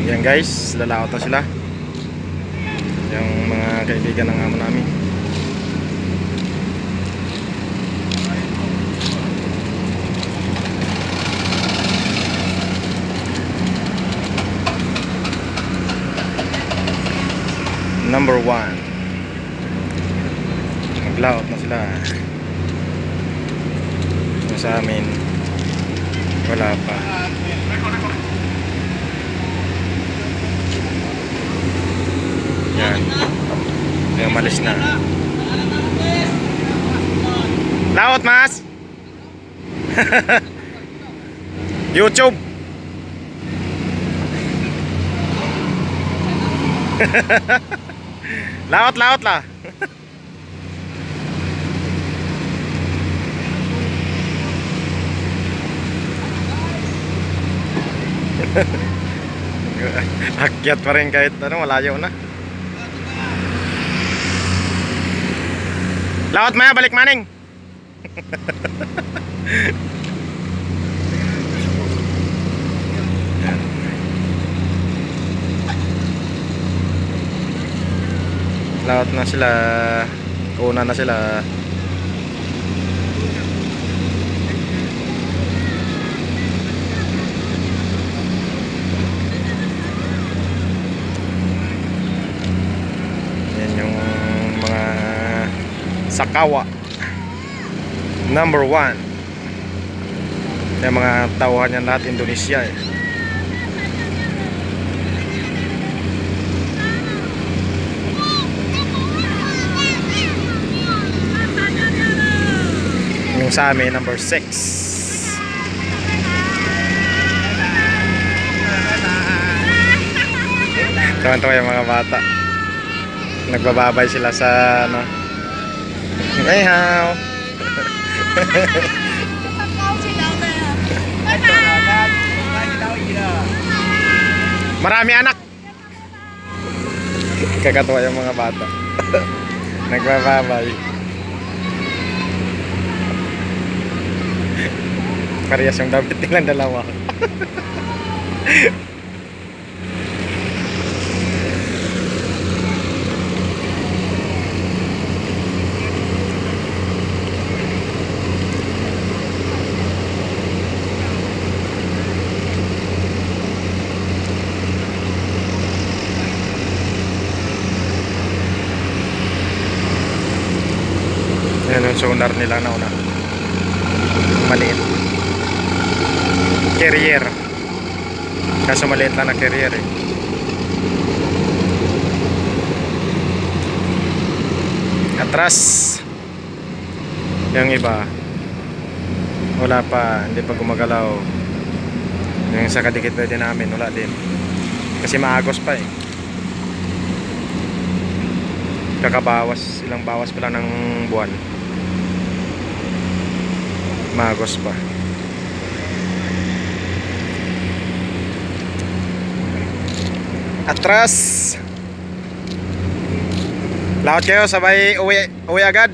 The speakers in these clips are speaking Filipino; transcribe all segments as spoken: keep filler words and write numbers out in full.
Yan guys, lalaot na sila. Yung mga kaibigan ng amo namin. Number one. Naglaot na sila. Yung sa amin wala pa. Yan. Yung malis na. Laot mas. YouTube. Laot laot lah. Akyat pa rin kahit ano, malayo na. Laot maya, balik maning. Laot na sila. Una na sila. Yan yung mga sakawa number one. Yung mga tauhan yan lahat Indonesia eh. Yung sa amin number six. Tuwan-tuwa yung mga bata. Nagbababay sila sa ano. Hey how. Marami anak. Kakatuwa yung mga bata. Nagbababay. Parehas yung damit nilang dalawa. Yan yung sonar nila na una. Maliit. Carrier. Kaso maliit lang na carrier eh. Atras. Yung iba wala pa, hindi pa gumagalaw. Yung sa kadikit na din namin wala din. Kasi maagos pa eh. Kakabawas, ilang bawas pa lang ng buwan. Maagos pa. Atras. Laot kayo, sabay uwi, uwi agad.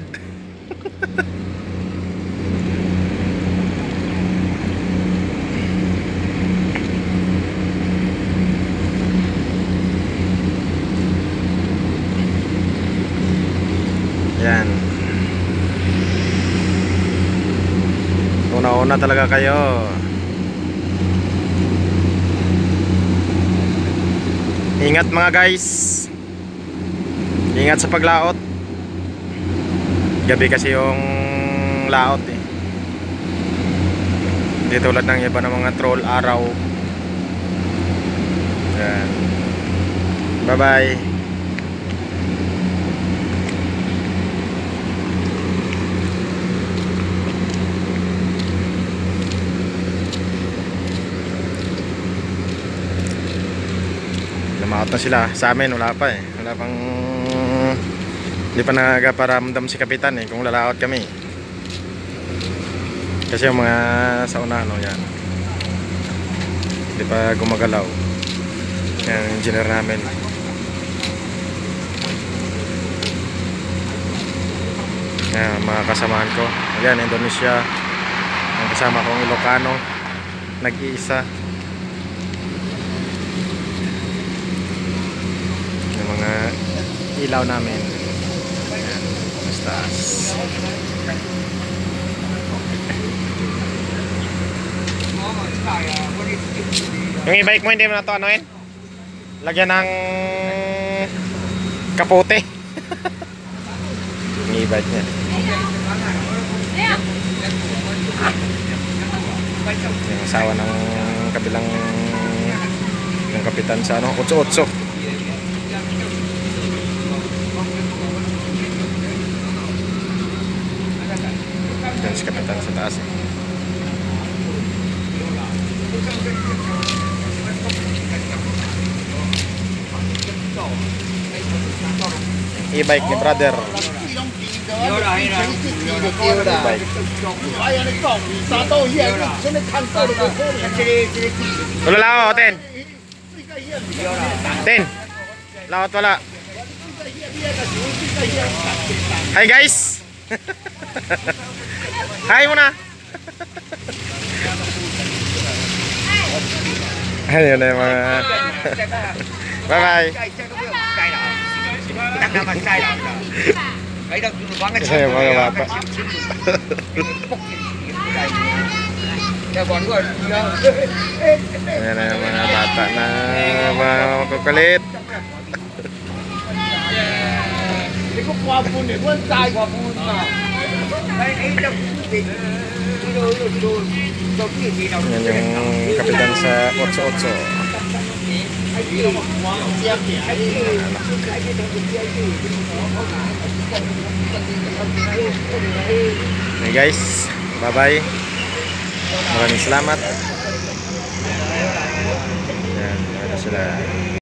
Yan. Una-una talaga kayo. Ingat mga guys. Ingat sa paglaot. Gabi kasi yung laot eh. Hindi tulad ng iba ng mga troll araw. Yan. Bye bye. Lumaot na sila. Sa amin wala pa eh. Wala pang, hindi pa nagaparamdam si kapitan eh kung lalaot kami. Kasi yung mga sa una ano yan, hindi pa gumagalaw. Yan yung engineer namin. Yan mga kasamahan ko. Ayan, Indonesia. Ang kasama kong Ilocano, nag-iisa. ilaw namin. Ayan, mas taas. Yung e-bike mo hindi mo na to anuin? Lagyan ng kapote. Yung e-bike niya. Yung asawa ng kabilang ng kapitan sa ano, otso-otso. Yan si kapitan sa taas. E-bike ni brother. E-bike. Wala lao, ten. Ten. Lawat wala. Hi guys. Hi muna. Ayun na yung mga bye bye. Kasi yung mga bata. Ayan na yung mga bata na mga makukulit. Yan yung kapitan sa otso-otso. Okay guys, bye bye. Maraming salamat. Yan, ano sila.